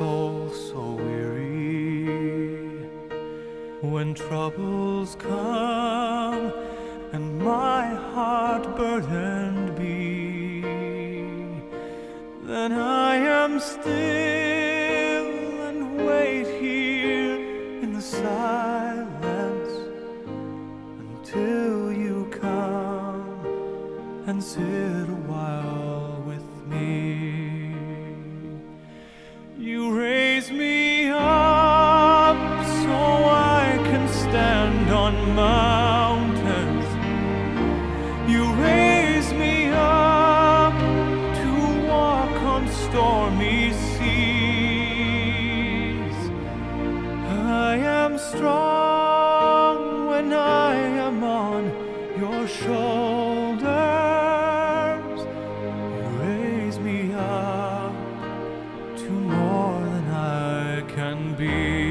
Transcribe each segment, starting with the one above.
soul so weary, when troubles come and my heart burdened be, then I am still and wait here in the silence until you come and sit a while with me. You raise me up so I can stand on mountains. You raise me up to walk on stormy seas. I am strong when I am on your shoulders. You raise me up to more than I can be.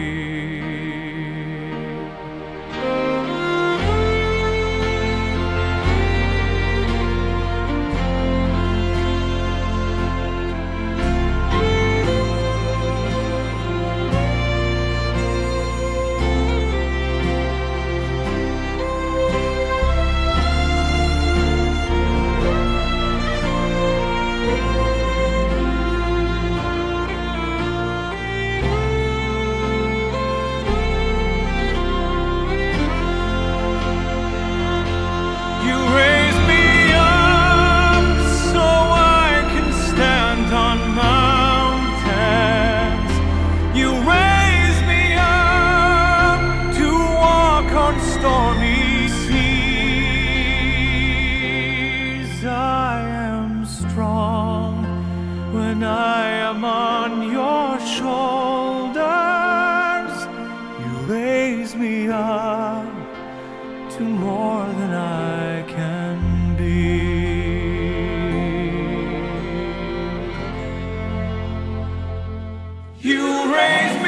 Stormy seas, I am strong when I am on your shoulders. You raise me up to more than I can be. You raise me